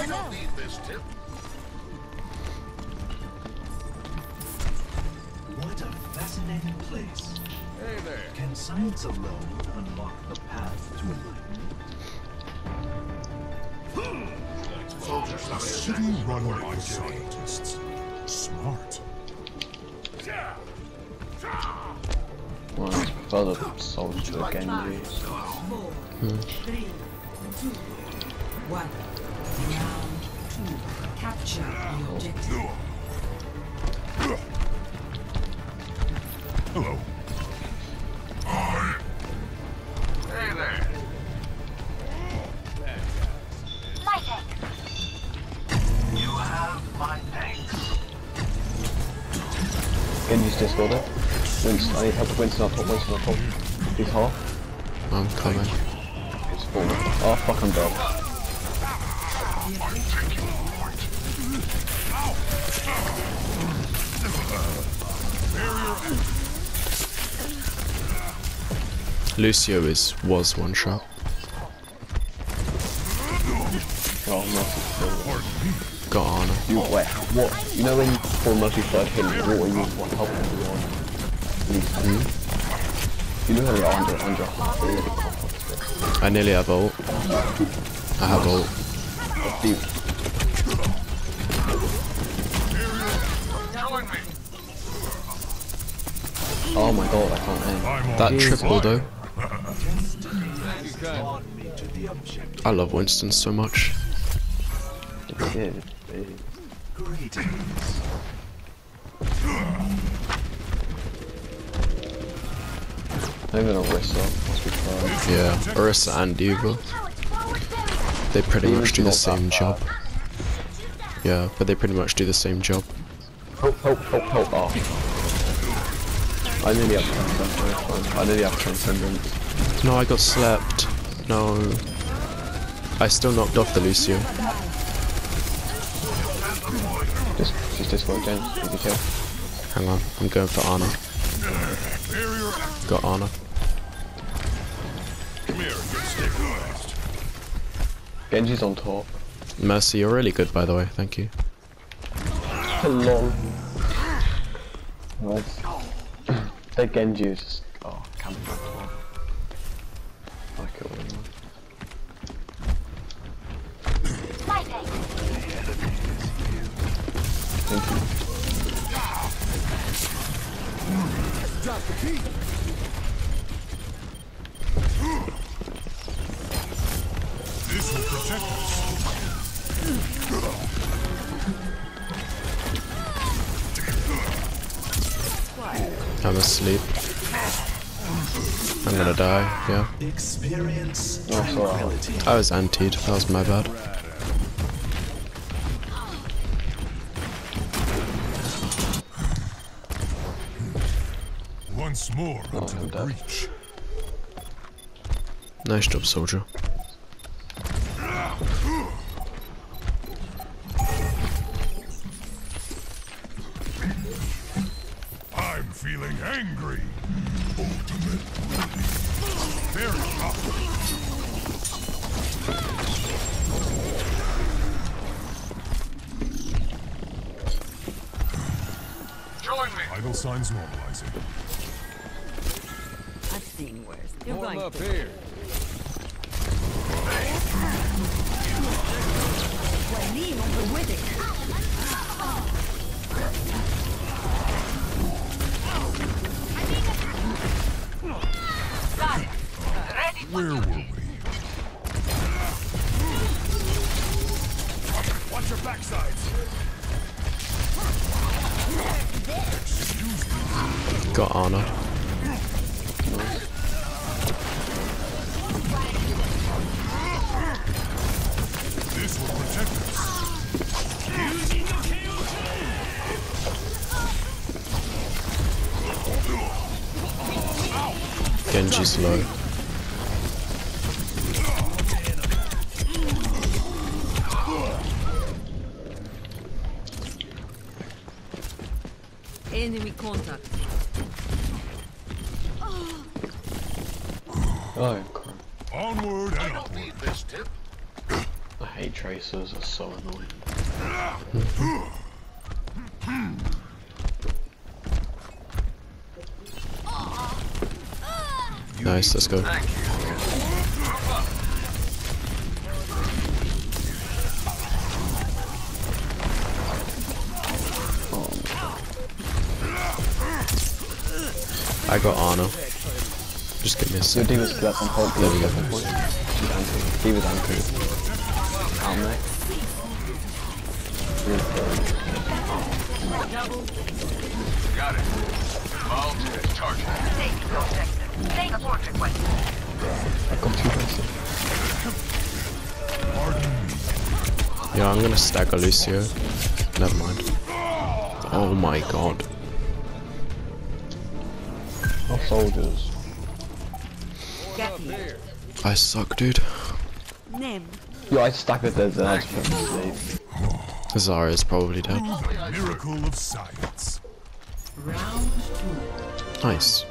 don't need this tip. What a fascinating place. Hey there. Can science alone unlock the path to enlightenment? City run by scientists. Smart. Well, I prefer the soldier Genji. 4, 3, 2, 1. Round 2. Capture the objective. Hello. Hey there. My thanks. You have my thanks. Genji's Discord it. Winston, I need help with Winston on top, Winston on top. He's half. I'm coming. He's full. Oh fuck, I'm dead. Lucio was one shot. Oh, Murphy. Got Ana. You, wait, what? You know when you pull Murphy third hit, what are you, what help are you on? You know how you're under half, really confident. I nearly have ult. I have ult. Deep. Join me. Oh my god, I can't aim. That triple though. Brought me to the objective. I love Winston so much. Yeah, Greetings. even Orisa must be fun. Yeah, Orisa and Diva. They pretty much do the same job. Yeah, but they pretty much do the same job. Help, help, help, help. Oh. I nearly have transcendence. I nearly have transcendence. No, I got slept. No. I still knocked off the Lucio. She's Discord James. Easy kill. Hang on, I'm going for Ana. Got Ana. Come here, get stick fast. Genji's on top. Mercy, you're really good by the way, thank you. Lol. Nice. That Genji is just. Oh, can't be that one. I killed him. My thanks. Thank you. Drop the beat. This will protect us. I'm asleep. I'm gonna die, yeah. Experience Oh, sorry. tranquility. I was antied, that was my bad. Once more into I'm the dead. breach. Nice job, soldier. I'm feeling angry. Ultimate will very powerful. Join me. Vital signs normalizing. I've seen worse. You're Warm going up to. here. Lean on the wedding. Got it. Ready for Where were we? Watch your backsides. Got Ana. This will protect us. Genji's low. Enemy contact. Oh, crap. Onward I and don't upward. need this tip. I hate tracers, they're so annoying. Nice, let's go. Thank you. Move up. I got Ana. Just give me a Your sec. D.Va's split up on hold. There we go. She's anchored. D.Va's anchored. Out mate. Got it. Vault is charging. Safety objective. Take a port request. I've got 2 races. Yeah, I'm gonna stagger Lucio. Never mind. Oh my god. Oh, soldiers. Getting. I suck, dude. Nem. Yo, I staggered those and I just put them to sleep. Zara is probably dead. Miracle of science. Round 2. Nice.